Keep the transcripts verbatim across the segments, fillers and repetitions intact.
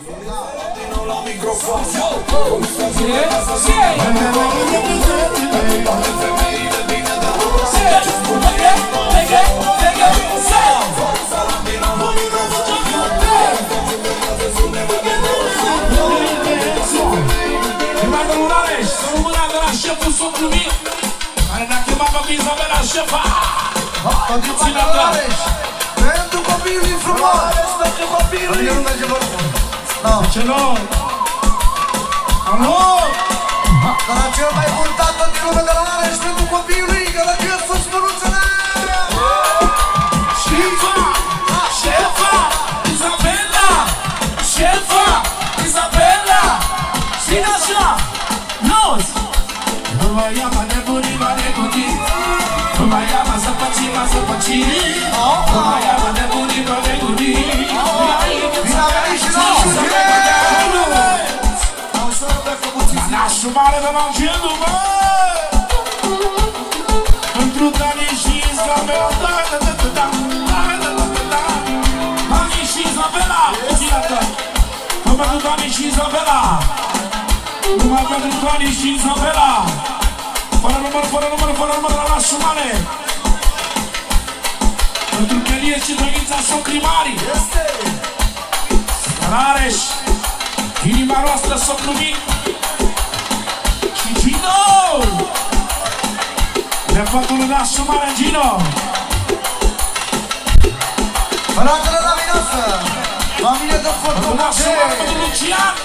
La microfon. Șeful Soclumii, care ne-a chemat pe Izabela șefa. Pentru copilul din frumos. Pentru copilul. Eu nu merge vorba. Ce nu? Alo? Dar la cel mai bun tată din lume de la Areș pentru copilul lui, că la cel sus măruțele. Șefa! Șefa! Izabela! Șefa! Izabela! Ține așa! Nos! Nu mă ia-mă nebunii, mă nebunii. Nu mă ia-mă să păcii, mă să păcii. Nu mă ia-mă nebunii, mă nebunii. Bine a venit și nașul Gel! Nașul mare de la Gelu, mă! Pentru Dani și Izabela, da, da, da, da, da, da, da, da. Dani și Izabela, țină-te! Numai pentru Dani și Izabela! Numai pentru Dani și Izabela! Fără număr, fără număr, fără număr la nașul mare! Pentru Chelie și Drăghița Socrii Mari! La Areș! Inima noastră Soclumii! Și Gino! De fătul nașul mare Gino! Fratele la minosă! Familie de fătul nașul mare pentru Lucian!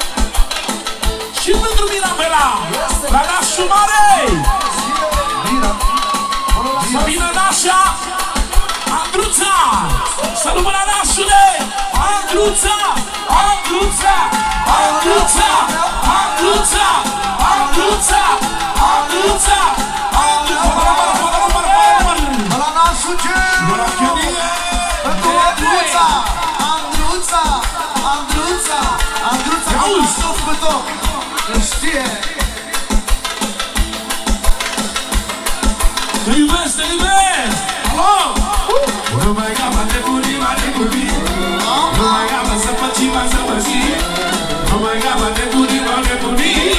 Și pentru Mirabela! La nașul mare! Să vină nașa! Andruța! Să rămână nașule! Andruța! Andruța! Andruța! Andruța! Andruța! Andruța! La nașul Gel! Pentru Andruța! Andruța! Andruța! Andruța! Auzi! Toți pe tot! Îl știe! Te iubesc, te iubesc! Alo! Nu mai gama de bunii, mai de bunii. Nu mai gama să păcii, mai să păcii. Nu mai gama de bunii, mai de bunii.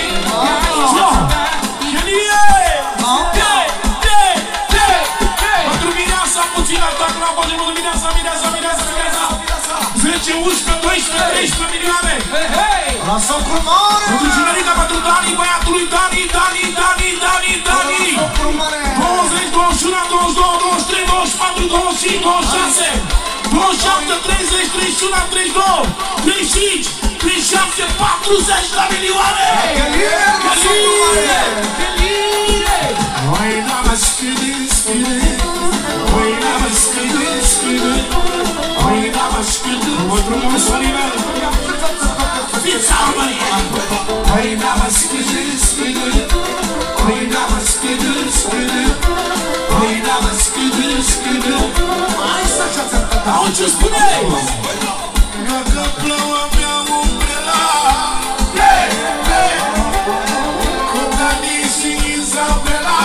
Chelie! De, de, de, de! Pentru mireasa puțin atac la bădă, pentru mireasa, mireasa, mireasa, mireasa. zece, unsprezece, doisprezece, treisprezece milioane! La Socru Mare! Pentru generica, pentru Dani, băiatului Dani, Dani, Dani, Dani, Dani! Socru Mare! douăzeci, douăzeci și unu, douăzeci și doi, douăzeci și trei, douăzeci și patru, douăzeci și cinci, douăzeci și șase, douăzeci și șapte, treizeci, treizeci și unu, treizeci și doi, treizeci și cinci, treizeci și șapte, patruzeci la milioane! Chelie! Socru Mare! Chelie! Oi, n-am scâde, scâde. Oi, n-am scâde, scâde. Oi, n-am scâde. Mă drumul Solimel. Fița Maria. Oi, n-am scâde, scâde. Oi, n-am scâde, scâde. Oi, n-am scâde, scâde. Hai să ce-ați-a auzi ce spuneai? Dacă plouă mea umbrela. Hey, hey. Cu Dani și Izabela.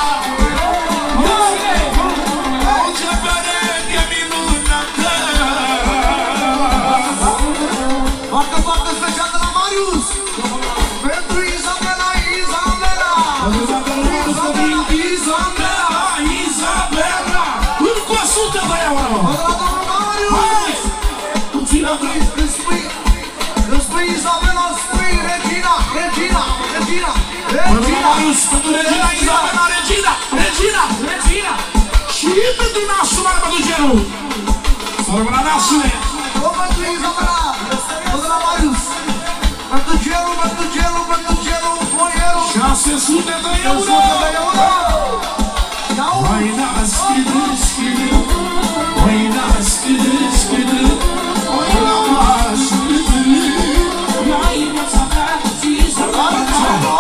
O ce pereche minunată. Facă, facă special de la Marius! Pentru Izabela, Izabela! Izabela, Izabela. Încă o sută de euro. Pentru domnul Marius! Puțină vrei. Îmi spui, îmi spui Izabela, îmi spui Regina, Regina, Regina, Pentru Regina! Marius, pentru Regina, Izabela, Regina, Regina, Regina. Și pentru nașul mare, pentru Gelu. Să rămână nașule. O pentru Izabela, pentru la Marius! Pentru Gelu, pentru Gelu, pentru Gelu, boierul! șase sute de euro. Oi, n-am scâde, scâde. Oi, n-am scâde, scâde. Oi, n-am scâde. Ia inima mea, Izabela.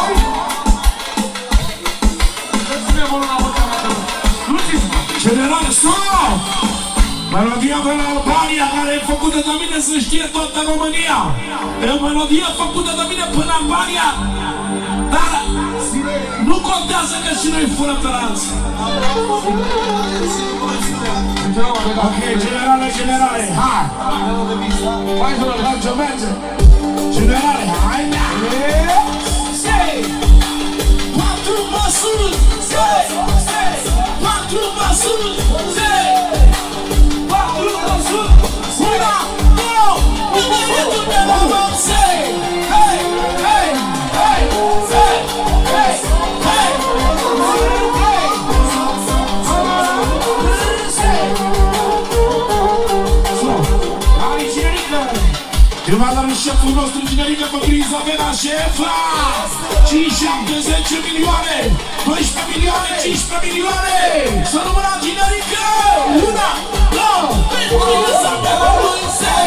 General, stop! Melodia de la Albania, care e făcută de mine să știe toată România. E o melodie făcută de mine până Albania. Dar Nu contează că și noi furăm pe lanț. Ok, generale, generale, hai! Hai să mergem, merge! Generale, hai, mea! Sei! Patru măsuri! Sei! Patru măsuri! Sei! Patru măsuri! Una, două! Numeritul de la mă! Sei! Hei! Hei! Hei! Sei! Hei! Hei! Primarul șeful nostru generică pentru Izabela Șefa. Cinci, șapte, zece milioane, doisprezece milioane, cincisprezece milioane. Să număra generică. Una, două, pentru Izabela Luisei.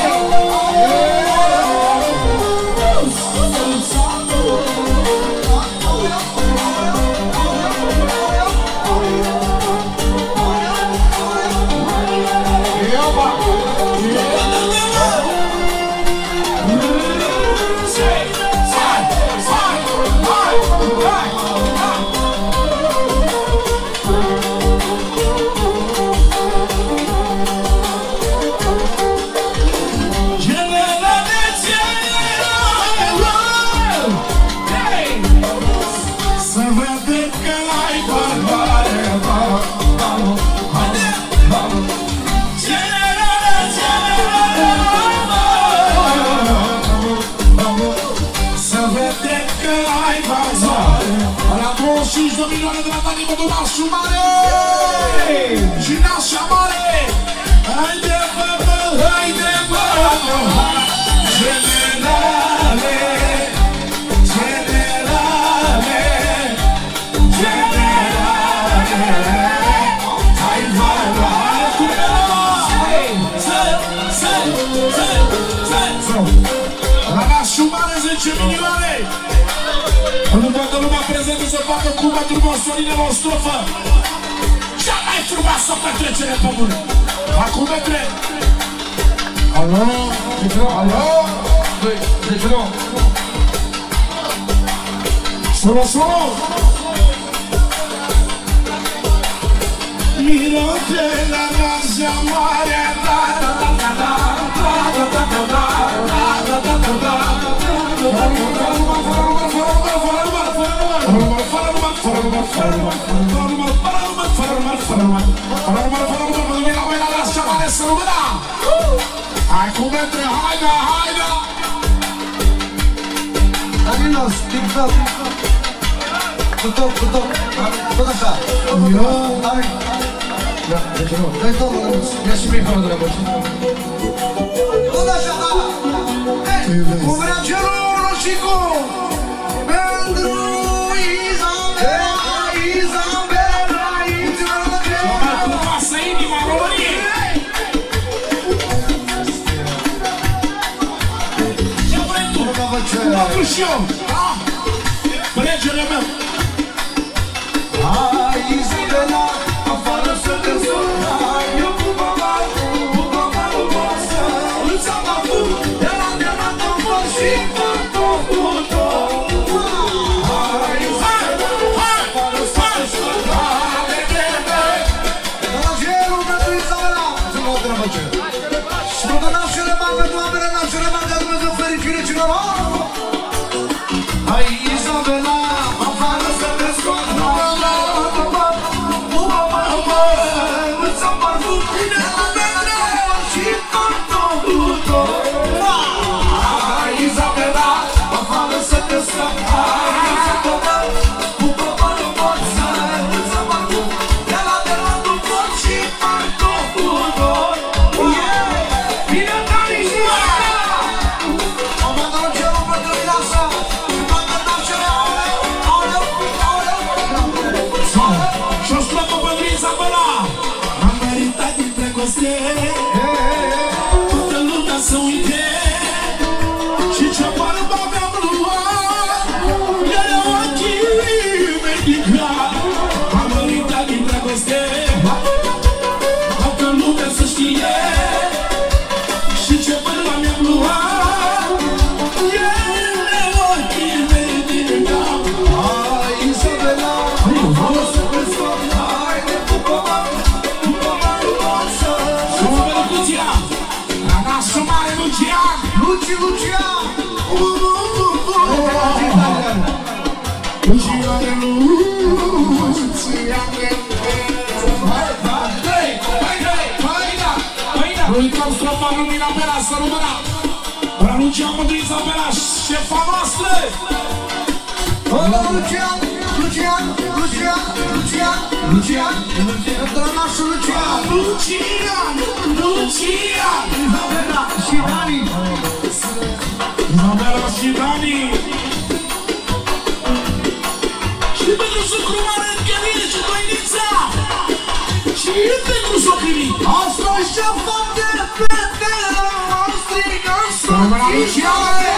cinci milioane de la Dani Modonașu mare! Și nașa mare! Haide bă, bă, haide bă! Generale! Generale! Generale! Hai mare! La nașu mare zece milioane! Pentru toată lumea prezentă să facă cuvântul Sorinel o strofă. Cea mai frumoasă petrecere pe pământ. Acum metre. Alo? Alo? Alo? Solo, solo! Mirate la nașa mare. Da, da, da, da, da, da, da, da, da, da, da, da, da. Hai cu metre, haida, haida! Adinos, TikTok! Cu tot, cu tot! Tot așa! Hai! Dă-i tot, Adinos! Ia și microfonul de la băci! Tot așa, da! Cu vrea cerul, Roșicu! Pentru Izabela, Izabela, Izabela! Cea mai frumoasă inima României! Ce vrei tu? Mă duc și eu! Regele meu! Hai, Izabela, afară să te sun! Hai, eu cu mama, cu mama frumoasă! Îți am avut, de la de la tot și tot, tot, tot! Hai, Izabela, afară să te sun! Hai, Izabela! La cerul pentru Izabela! Să mă otră, bă, ce? Și pentru nașele mari, pentru oamene nașele mari, de Dumnezeu fericire celor! Hai, Izabela, afară să te sun! Come on, Lucian Mândruița Bela, șefa noastră! Lucian, Lucian, Lucian, Lucian, Lucian, drănașul Lucian! Lucian, Lucian! Izabela și Dani! Izabela și Dani! Și pentru sucrumară Găline și Doinița! Și pentru socrimii! Asta e șefa de fetele noastre! Rămâna Luciane!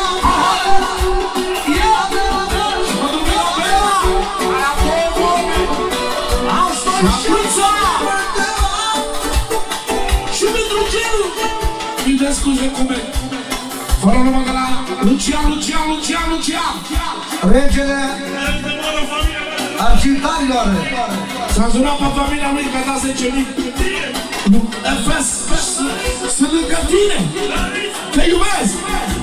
Și pentru genul Vedeți scuze cum e fără numai de la Lucian, Lucian, Lucian, Lucian Regele Argintanilor S-a zunat pe familia lui că a dat zece mii F S Sunt lângă tine Te iubesc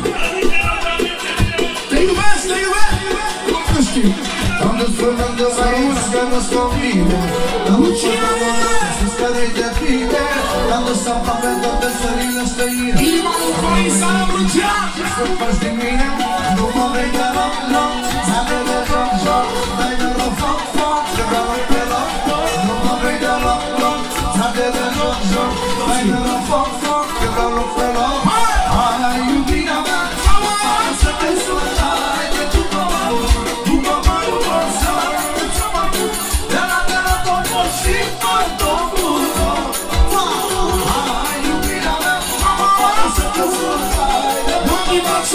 Te iubesc, te iubesc Nu știu Am desfrânat de aici că nu-s convine Am încercat să scădei de bine Am lăsat pe toate țările străine Inima lui Coisa Lucian Să faci din mine Nu mă vei de loc, loc Ți-ame de joc, joc Dai de loc, foc, foc Te vreau pe loc Nu mă vei de loc, loc Ți-ame de joc, joc Dai de loc, foc, foc Te vreau pe loc Hai, iubirea mea Hai să te sun Hai de după mă După mă, după să De la, de la tot mult și tot totul Hai, iubirea mea Hai să te sun Hai de după mă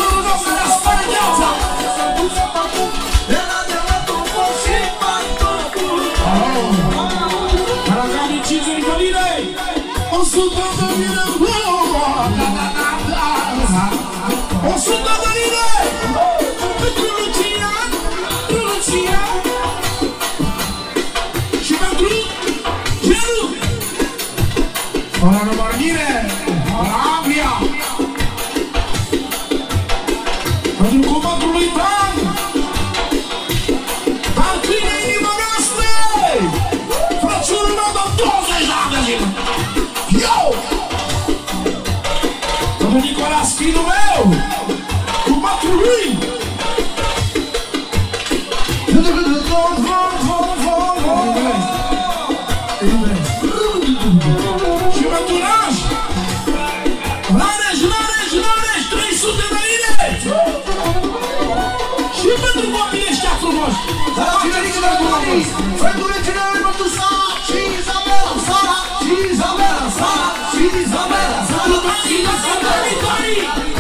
De la, de la tot mult și tot totul Caragani cincizeci de lire O sută de lire O sută de lire Pentru Lucian Lucian Și pentru Gelu Fără numărghire Fără Anglia Pentru comandul lui Dan Dan câine inima noastră Frățurul meu de douăzeci de ani de zile Yo! Pentru Nicolas, fiul meu Cu matul lui Și pentru Raj Rareș, Rareș, Rareș trei sute de lire Și pentru copiii ăștia frumoși Dar la cinerică de Dumanii Fredul reginele pentru Sara Și Izabela, Sara Și Izabela, Sara Și Izabela, Sara Și la Santani, Toni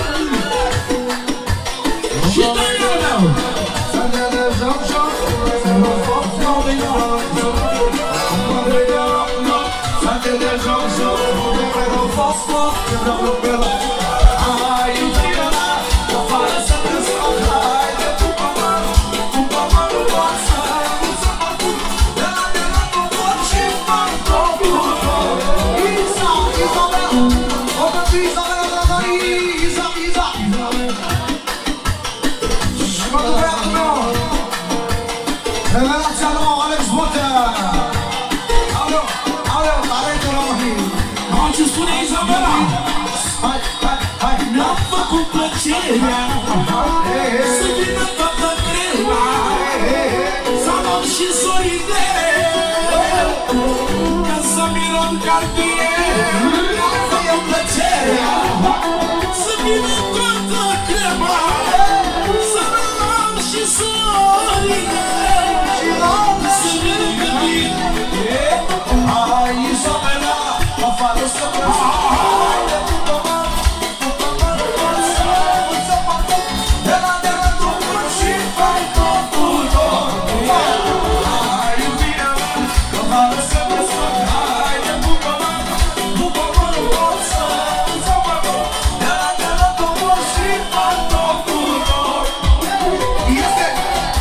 Și Toniul meu Să ne dezăm joc Să nu foc, nu vei de loc Nu vei de loc, nu Să ne dezăm joc Nu foc, foc, nu vreau pe loc Hai, iubirea mea Afară să te soc Hai, de după mă După mă nu pot să Nu să mă pun De la, de la, nu pot și fac totul Isa, Izabela O pentru Izabela de la Dani Isa, Isa Și mă duc băiatul meu Revelația nouă, Alex Botea Aleu, aleu, talentul României Am ce spune Izabela Hai, hai, hai Mi-a făcut plăcerea Să vină toată greva Să luăm și soride Ca să mirom cartier Mi-a făcut plăcerea Să vină toată greva Să luăm și soride Să vină gândire Hai, Izabela, afară să te Hai, de după mă După mă nu pot să Nu să mă pun De la, de la, tu pot și fac totul Hai, iubirea mea Afară să te soc Hai, de după mă După mă nu pot să Nu să mă pun De la, de la, tu pot și fac totul Este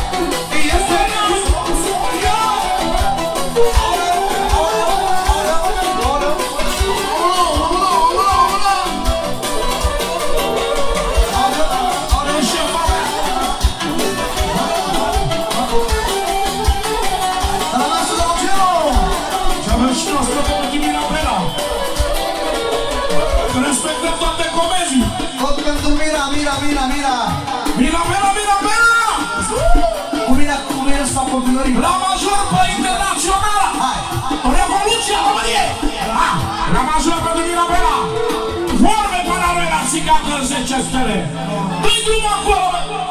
Mina, Mina! Mina, Mina, Mina, Mina! Cu mine, cu mine s-a continuărit! La major pe internațional! Hai! Revoluția României! La major pentru Mina, Mina! Vorbe până noi la țigană în zece stele! Dă-i drumul acolo!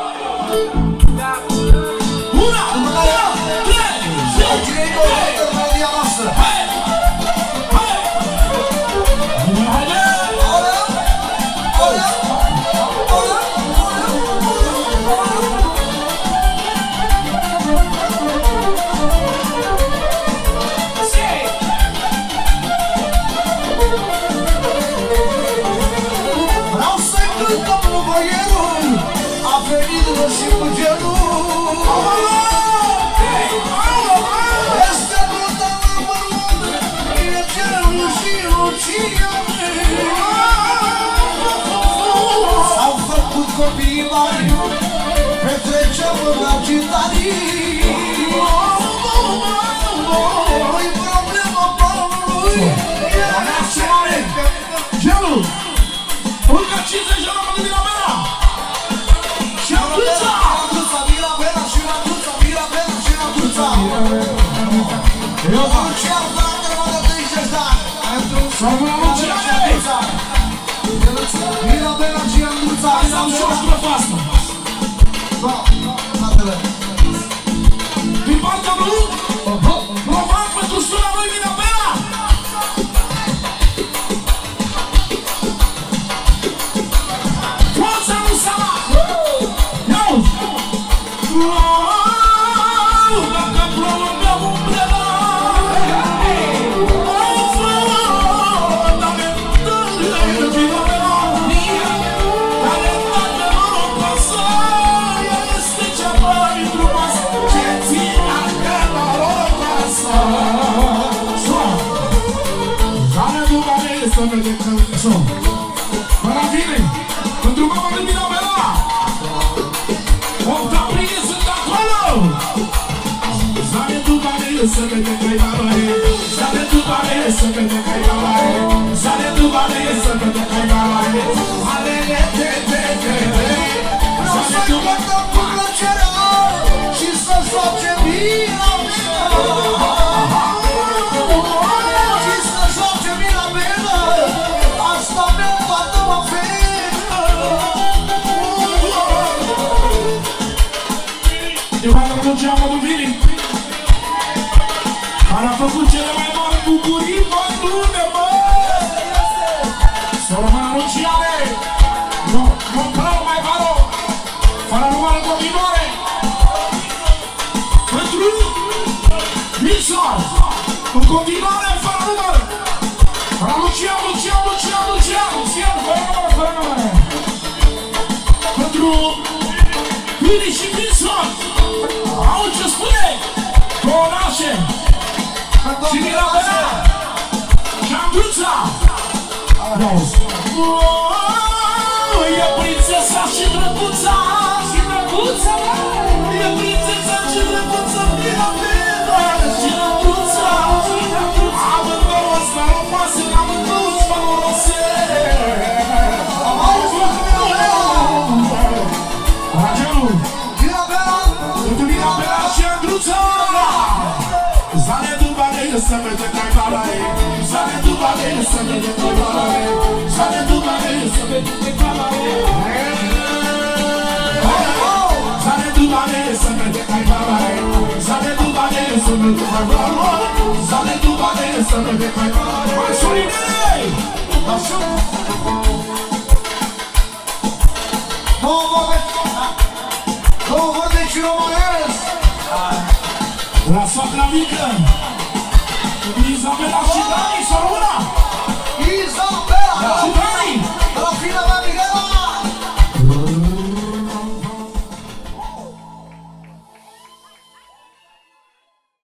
Una, două, trei, Cine-i corect în melodia noastră? hai! Hai! Haide! Olea! Olea! Olea! Vreau să-i cântăm lui boierul, a venit și cu genul. Este brută la mărunt, e cerul și Lucia. S-au făcut copiii mari, petrecem la gitarii. Nu-i problema banului, e Naționale! Gelu! Încă cincizeci de la mână din la mea! Și atunci! Atunța, mira bela și atunța, mira bela și atunța. Lucia, frate, mă de treizeci de ani. Să rămână Luciane! Mira bela și atunța. Azi am și o strofă asta! Da, fratele. Din partea lui, Roman pentru sura lui Mina Bela! Forța lui Sama! Iauzi! Dacă plouă mi-am umbrela! Maravilha! Pentru mama lui Mina Bela! opt aprilie sunt acolo! Zare tu bane să vede că-i valoare! Zare tu bane să vede că-i valoare! Zare tu bane să vede că-i valoare! Alele, te, te, te, te! Vreau să cântăm cu plăcerea și să joace Mina Bela. Și să joace Mina Bela. Asta mi-a toată mă feră. Eu am făcut ce am făcut Vili, care a făcut cele mai mari bucurii pe lume, mă! Să rămână Luciane! Nu, nu vreau mai varo! Fără număr în continuare! Pentru Wilson! În continuare, fără număr! Fără Lucian, Lucian, Lucian, Lucian! Lucian, fără număr, fără număr! Pentru Vili și Wilson! Au ce spune? Conașe! Și Mina Bela! Și Andruța! E prințesa și drăguța! Și drăguța! E prințesa și drăguța! Mina Bela! Și Andruța! Amândouă spăroase, amândouă spăroase! Ragelu! Mina Bela! Pentru Mina Bela și Andruța! Zane du bane să vede că-i valoare! Zane du bane să vede că-i valoare! Zane du bane să vede că-i valoare! Zane du bane să vede că-i valoare! Zane du bane să vede că-i valoare! Zane du bane să vede că-i valoare! Mai Sorinei! Așa! Două vorbe! Două vorbe și românesc! La soacra mică! Isabela